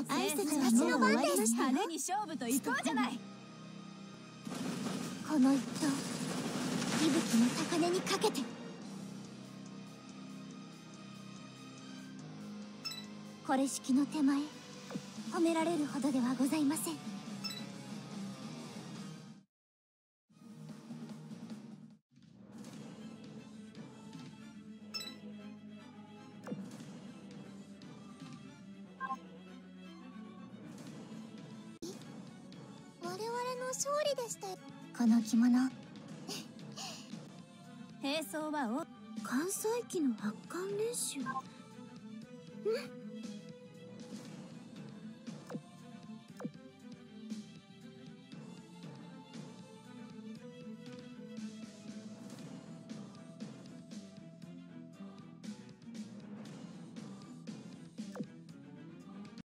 挨拶はもう終わりましたよ。 派手に勝負といこうじゃない。 この一投、息吹の高値にかけて。これ式の手前、褒められるほどではございません。我々の勝利でした。この着物並走は関西機の発汗練習。